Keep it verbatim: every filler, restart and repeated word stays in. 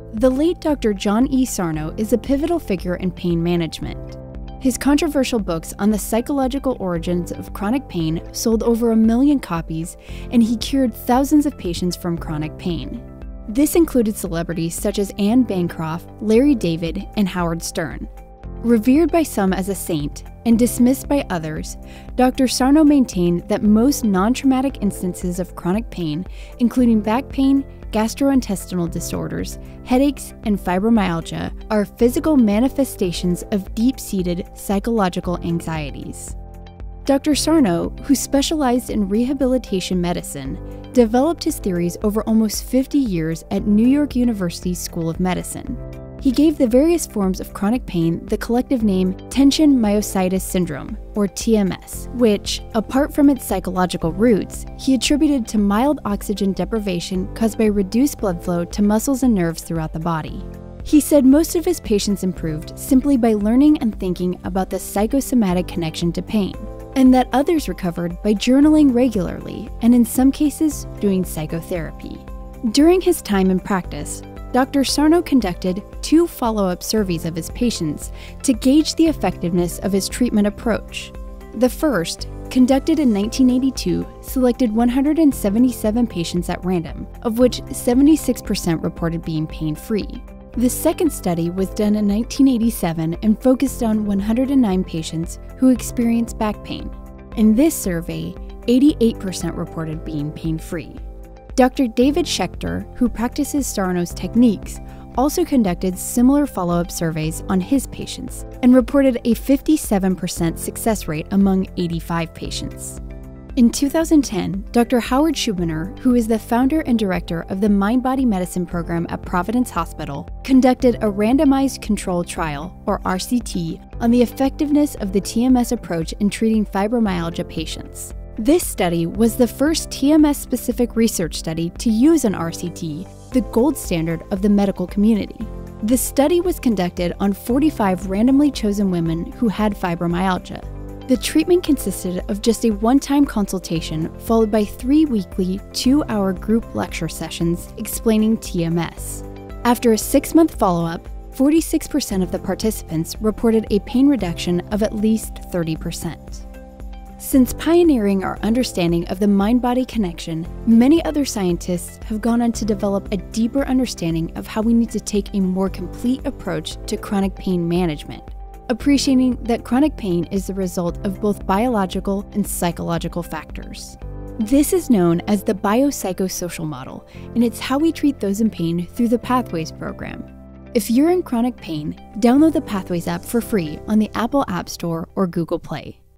The late Doctor John E. Sarno is a pivotal figure in pain management. His controversial books on the psychological origins of chronic pain sold over a million copies, and he cured thousands of patients from chronic pain. This included celebrities such as Anne Bancroft, Larry David, and Howard Stern. Revered by some as a saint and dismissed by others, Doctor Sarno maintained that most non-traumatic instances of chronic pain, including back pain, gastrointestinal disorders, headaches, and fibromyalgia, are physical manifestations of deep-seated psychological anxieties. Doctor Sarno, who specialized in rehabilitation medicine, developed his theories over almost fifty years at New York University School of Medicine. He gave the various forms of chronic pain the collective name tension myositis syndrome, or T M S, which, apart from its psychological roots, he attributed to mild oxygen deprivation caused by reduced blood flow to muscles and nerves throughout the body. He said most of his patients improved simply by learning and thinking about the psychosomatic connection to pain, and that others recovered by journaling regularly and in some cases doing psychotherapy. During his time in practice, Doctor Sarno conducted two follow-up surveys of his patients to gauge the effectiveness of his treatment approach. The first, conducted in nineteen eighty-two, selected one hundred seventy-seven patients at random, of which seventy-six percent reported being pain-free. The second study was done in nineteen eighty-seven and focused on one hundred nine patients who experienced back pain. In this survey, eighty-eight percent reported being pain-free. Doctor David Schechter, who practices Sarno's techniques, also conducted similar follow-up surveys on his patients and reported a fifty-seven percent success rate among eighty-five patients. In two thousand ten, Doctor Howard Schubiner, who is the founder and director of the Mind-Body Medicine program at Providence Hospital, conducted a randomized controlled trial, or R C T, on the effectiveness of the T M S approach in treating fibromyalgia patients. This study was the first T M S-specific research study to use an R C T, the gold standard of the medical community. The study was conducted on forty-five randomly chosen women who had fibromyalgia. The treatment consisted of just a one-time consultation followed by three weekly, two-hour group lecture sessions explaining T M S. After a six-month follow-up, forty-six percent of the participants reported a pain reduction of at least thirty percent. Since pioneering our understanding of the mind-body connection, many other scientists have gone on to develop a deeper understanding of how we need to take a more complete approach to chronic pain management, appreciating that chronic pain is the result of both biological and psychological factors. This is known as the biopsychosocial model, and it's how we treat those in pain through the Pathways program. If you're in chronic pain, download the Pathways app for free on the Apple App Store or Google Play.